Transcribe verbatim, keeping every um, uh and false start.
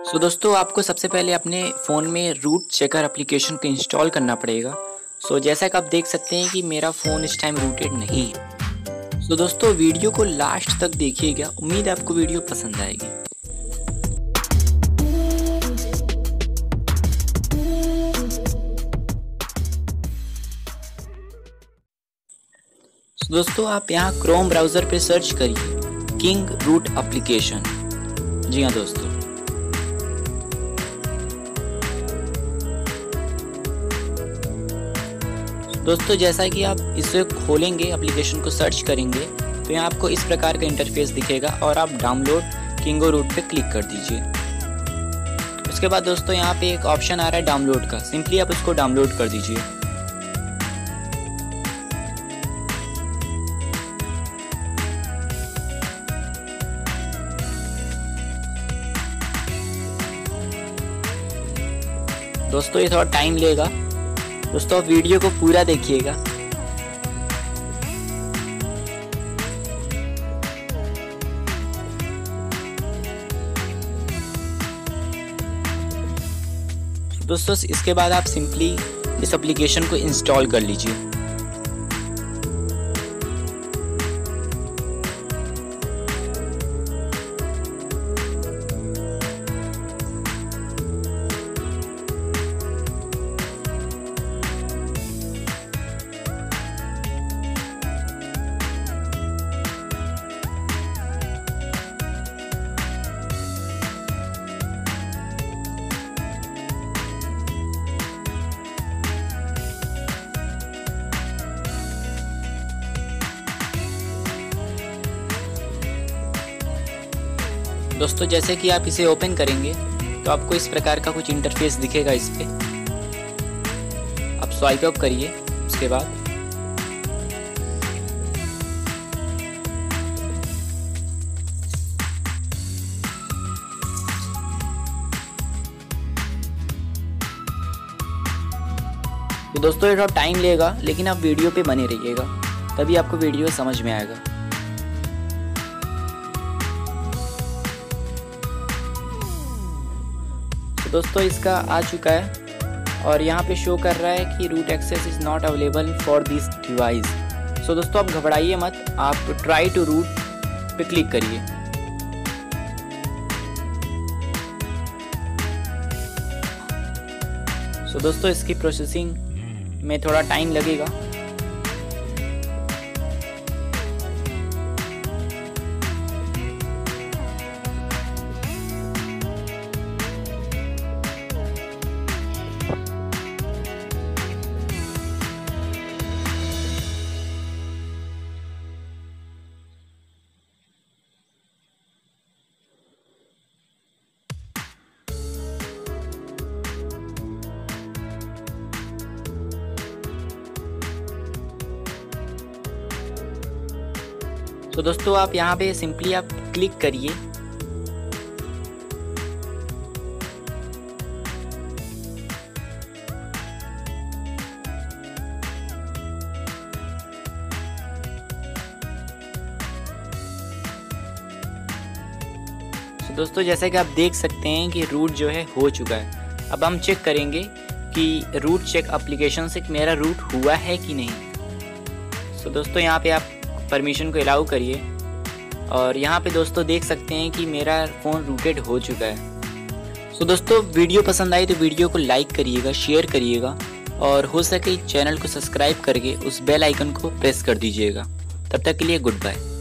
सो so, दोस्तों आपको सबसे पहले अपने फ़ोन में रूट चेकर एप्लीकेशन को इंस्टॉल करना पड़ेगा। सो so, जैसा कि आप देख सकते हैं कि मेरा फ़ोन इस टाइम रूटेड नहीं है। सो so, दोस्तों वीडियो को लास्ट तक देखिएगा, उम्मीद है आपको वीडियो पसंद आएगी। so, दोस्तों आप यहाँ क्रोम ब्राउज़र पे सर्च करिए किंग रूट एप्लीकेशन। जी हाँ दोस्तों, दोस्तों जैसा कि आप इसे खोलेंगे, एप्लीकेशन को सर्च करेंगे तो यहाँ आपको इस प्रकार का इंटरफेस दिखेगा और आप डाउनलोड किंगो रूट पे क्लिक कर दीजिए। उसके बाद दोस्तों यहाँ पे एक ऑप्शन आ रहा है डाउनलोड का, सिंपली आप उसको डाउनलोड कर दीजिए। दोस्तों ये थोड़ा टाइम लेगा, दोस्तों आप वीडियो को पूरा देखिएगा। दोस्तों इसके बाद आप सिंपली इस एप्लीकेशन को इंस्टॉल कर लीजिए। दोस्तों जैसे कि आप इसे ओपन करेंगे तो आपको इस प्रकार का कुछ इंटरफेस दिखेगा। इस पे आप स्वाइप अप करिए। उसके बाद तो दोस्तों ये थोड़ा टाइम लेगा, लेकिन आप वीडियो पे बने रहिएगा, तभी आपको वीडियो समझ में आएगा। दोस्तों इसका आ चुका है और यहाँ पे शो कर रहा है कि root access is not available for this device. So दोस्तों आप घबराइए मत, आप ट्राई टू रूट पे क्लिक करिए। सो so, दोस्तों इसकी प्रोसेसिंग में थोड़ा टाइम लगेगा। तो दोस्तों आप यहाँ पे सिंपली आप क्लिक करिए। तो दोस्तों जैसा कि आप देख सकते हैं कि रूट जो है हो चुका है। अब हम चेक करेंगे कि रूट चेक एप्लीकेशन से मेरा रूट हुआ है कि नहीं। तो दोस्तों यहाँ पे आप परमिशन को अलाउ करिए और यहाँ पे दोस्तों देख सकते हैं कि मेरा फ़ोन रूटेड हो चुका है। सो दोस्तों वीडियो पसंद आई तो वीडियो को लाइक करिएगा, शेयर करिएगा और हो सके चैनल को सब्सक्राइब करके उस बेल आइकन को प्रेस कर दीजिएगा। तब तक के लिए गुड बाय।